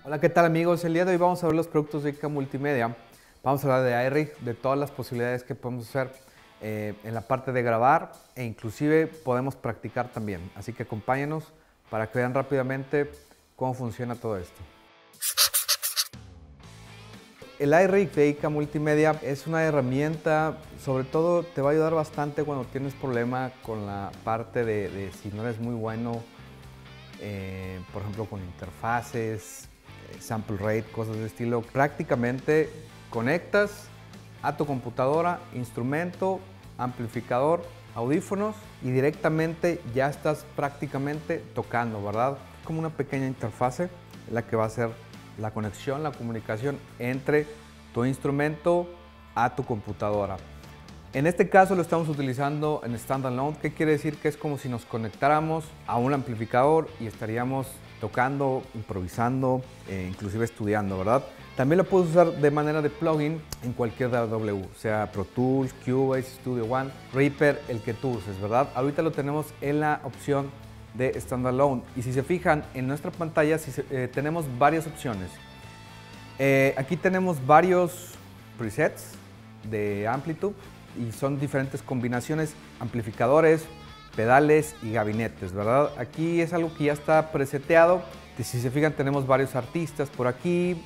Hola, ¿qué tal amigos? El día de hoy vamos a ver los productos de ICA Multimedia. Vamos a hablar de iRig, de todas las posibilidades que podemos hacer en la parte de grabar e inclusive podemos practicar también. Así que acompáñenos para que vean rápidamente cómo funciona todo esto. El iRig de ICA Multimedia es una herramienta, sobre todo te va a ayudar bastante cuando tienes problema con la parte de si no eres muy bueno, por ejemplo con interfaces, sample rate, cosas de estilo. Prácticamente conectas a tu computadora, instrumento, amplificador, audífonos y directamente ya estás prácticamente tocando, ¿verdad? Como una pequeña interfase en la que va a ser la conexión, la comunicación entre tu instrumento a tu computadora. En este caso lo estamos utilizando en standalone, que quiere decir que es como si nos conectáramos a un amplificador y estaríamos tocando, improvisando, inclusive estudiando, ¿verdad? También lo puedes usar de manera de plugin en cualquier DAW, sea Pro Tools, Cubase, Studio One, Reaper, el que tú uses, ¿verdad? Ahorita lo tenemos en la opción de standalone y si se fijan en nuestra pantalla tenemos varias opciones. Aquí tenemos varios presets de Amplitude y son diferentes combinaciones, amplificadores, pedales y gabinetes, ¿verdad? Aquí es algo que ya está preseteado. Si se fijan tenemos varios artistas por aquí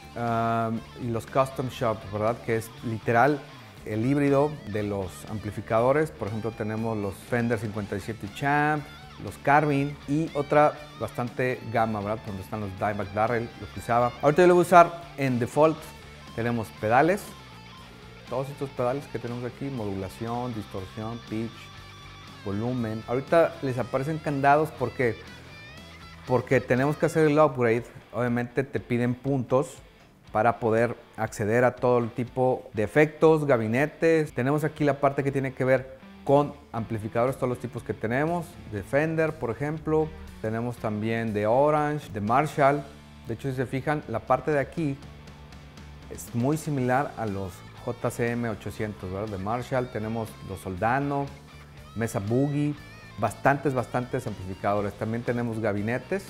y los custom shop, ¿verdad? Que es literal el híbrido de los amplificadores. Por ejemplo tenemos los Fender 57 Champ, los Carvin y otra bastante gama, ¿verdad? Donde están los Dimebag Darrell, lo que usaba. Ahorita yo lo voy a usar en default. Tenemos pedales, todos estos pedales que tenemos aquí, modulación, distorsión, pitch, volumen. Ahorita les aparecen candados, ¿por qué? Porque tenemos que hacer el upgrade. Obviamente te piden puntos para poder acceder a todo el tipo de efectos, gabinetes. Tenemos aquí la parte que tiene que ver con amplificadores, todos los tipos que tenemos, de Fender, por ejemplo. Tenemos también de Orange, de Marshall. De hecho, si se fijan, la parte de aquí es muy similar a los JCM 800, ¿verdad? De Marshall. Tenemos los Soldano, Mesa Boogie, bastantes amplificadores. También tenemos gabinetes.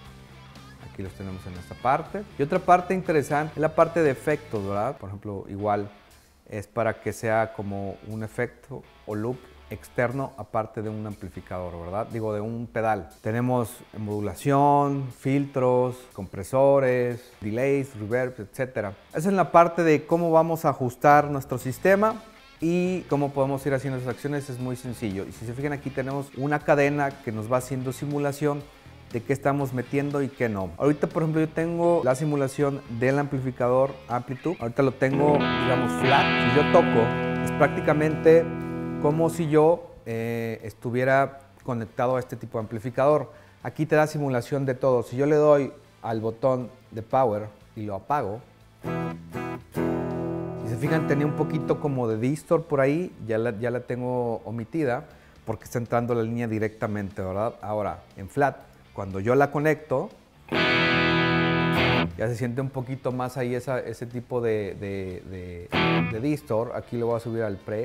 Aquí los tenemos en esta parte. Y otra parte interesante es la parte de efectos, ¿verdad? Por ejemplo, igual es para que sea como un efecto o loop externo aparte de un amplificador, ¿verdad? Digo, de un pedal. Tenemos modulación, filtros, compresores, delays, reverbs, etc. Esa es la parte de cómo vamos a ajustar nuestro sistema y cómo podemos ir haciendo esas acciones. Es muy sencillo. Y si se fijan aquí tenemos una cadena que nos va haciendo simulación de qué estamos metiendo y qué no. Ahorita, por ejemplo, yo tengo la simulación del amplificador Amplitude. Ahorita lo tengo, digamos, flat. Si yo toco, es prácticamente como si yo estuviera conectado a este tipo de amplificador. Aquí te da simulación de todo. Si yo le doy al botón de power y lo apago, si se fijan, tenía un poquito como de distort por ahí. Ya la tengo omitida porque está entrando la línea directamente, ¿verdad? Ahora, en flat, cuando yo la conecto, ya se siente un poquito más ahí ese tipo de distort. Aquí lo voy a subir al pre.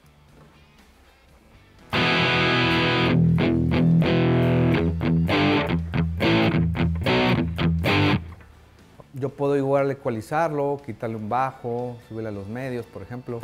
Yo puedo igual ecualizarlo, quitarle un bajo, subirle a los medios, por ejemplo.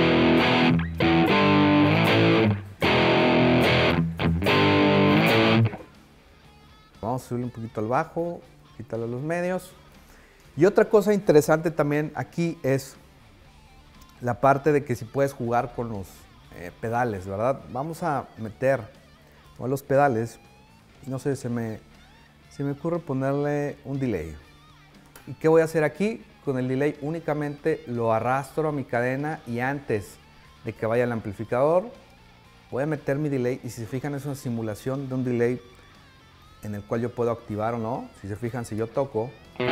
Vamos a subirle un poquito al bajo, quitarle a los medios. Y otra cosa interesante también aquí es la parte de que si puedes jugar con los pedales, ¿verdad? Vamos a meter los pedales. No sé, se me ocurre ponerle un delay. ¿Y qué voy a hacer aquí? Con el delay únicamente lo arrastro a mi cadena y antes de que vaya al amplificador voy a meter mi delay y si se fijan es una simulación de un delay en el cual yo puedo activar o no. Si se fijan, si yo toco,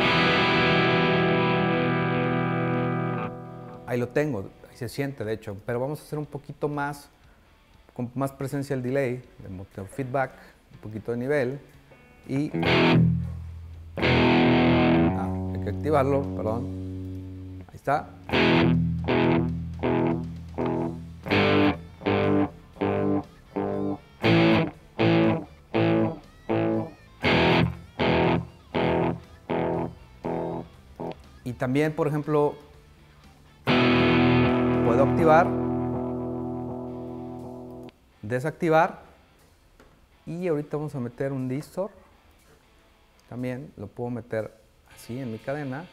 ahí lo tengo, ahí se siente de hecho, pero vamos a hacer un poquito más, con más presencia el delay, de feedback, un poquito de nivel y hay que activarlo, perdón, ahí está. Y también, por ejemplo, puedo activar, desactivar, y ahorita vamos a meter un distor. También lo puedo meter así en mi cadena.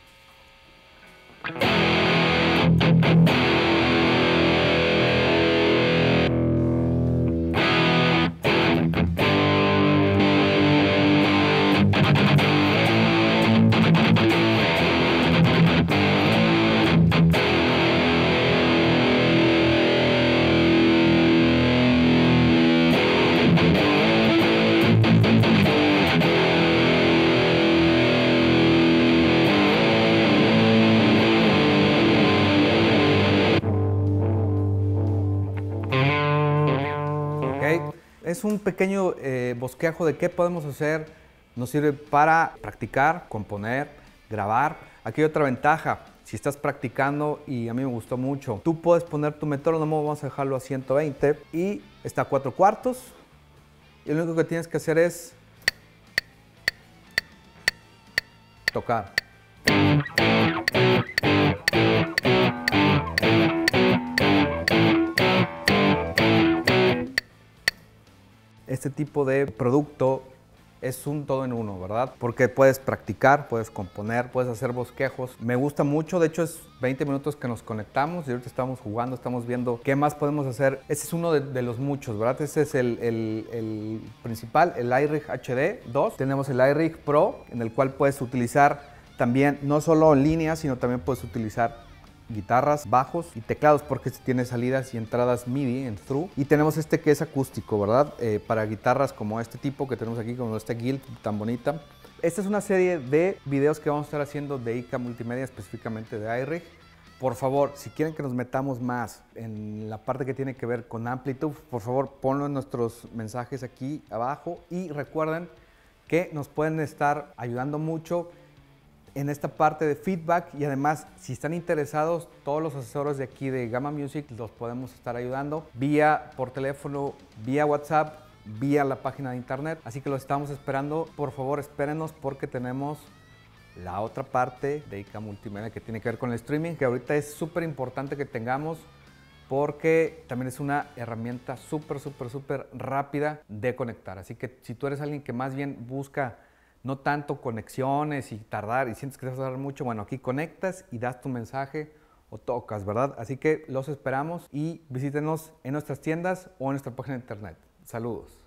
Es un pequeño bosquejo de qué podemos hacer. Nos sirve para practicar, componer, grabar. Aquí hay otra ventaja. Si estás practicando, y a mí me gustó mucho, tú puedes poner tu metrónomo, vamos a dejarlo a 120 y está a 4/4. Y lo único que tienes que hacer es tocar. Este tipo de producto es un todo en uno, ¿verdad? Porque puedes practicar, puedes componer, puedes hacer bosquejos. Me gusta mucho, de hecho es 20 minutos que nos conectamos y ahorita estamos jugando, estamos viendo qué más podemos hacer. Ese es uno de los muchos, ¿verdad? Ese es el principal, el iRig HD 2. Tenemos el iRig Pro, en el cual puedes utilizar también, no solo en línea, sino también puedes utilizar guitarras, bajos y teclados, porque tiene salidas y entradas MIDI en through. Y tenemos este que es acústico, ¿verdad? Para guitarras como este tipo que tenemos aquí, como esta Guild tan bonita. Esta es una serie de videos que vamos a estar haciendo de IK Multimedia, específicamente de iRig. Por favor, si quieren que nos metamos más en la parte que tiene que ver con Amplitude, por favor ponlo en nuestros mensajes aquí abajo, y recuerden que nos pueden estar ayudando mucho en esta parte de feedback, y además si están interesados, todos los asesores de aquí de Gamma Music los podemos estar ayudando vía por teléfono, vía WhatsApp, vía la página de internet, así que los estamos esperando. Por favor espérenos, porque tenemos la otra parte de IK Multimedia que tiene que ver con el streaming, que ahorita es súper importante que tengamos, porque también es una herramienta súper rápida de conectar. Así que si tú eres alguien que más bien busca no tanto conexiones y tardar y sientes que te vas a tardar mucho, bueno, aquí conectas y das tu mensaje o tocas, ¿verdad? Así que los esperamos y visítenos en nuestras tiendas o en nuestra página de internet. Saludos.